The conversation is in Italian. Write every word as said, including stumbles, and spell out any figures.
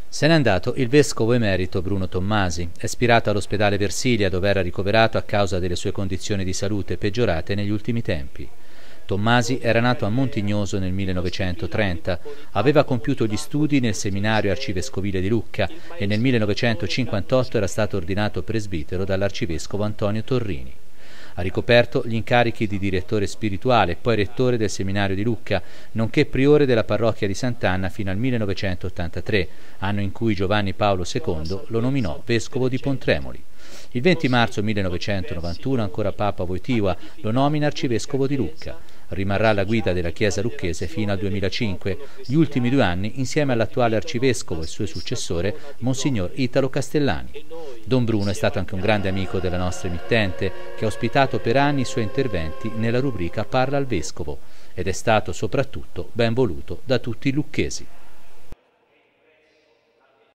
Se n'è andato il vescovo emerito Bruno Tommasi, ispirato all'ospedale Versilia dove era ricoverato a causa delle sue condizioni di salute peggiorate negli ultimi tempi. Tommasi era nato a Montignoso nel millenovecentotrenta, aveva compiuto gli studi nel seminario arcivescovile di Lucca e nel millenovecentocinquantotto era stato ordinato presbitero dall'arcivescovo Antonio Torrini. Ha ricoperto gli incarichi di direttore spirituale e poi rettore del seminario di Lucca, nonché priore della parrocchia di Sant'Anna fino al millenovecentottantatré, anno in cui Giovanni Paolo secondo lo nominò vescovo di Pontremoli. Il venti marzo millenovecentonovantuno ancora Papa Wojtyła lo nomina arcivescovo di Lucca. Rimarrà alla guida della Chiesa lucchese fino al duemilacinque, gli ultimi due anni insieme all'attuale arcivescovo e suo successore, Monsignor Italo Castellani. Don Bruno è stato anche un grande amico della nostra emittente, che ha ospitato per anni i suoi interventi nella rubrica Parla al Vescovo, ed è stato soprattutto ben voluto da tutti i lucchesi.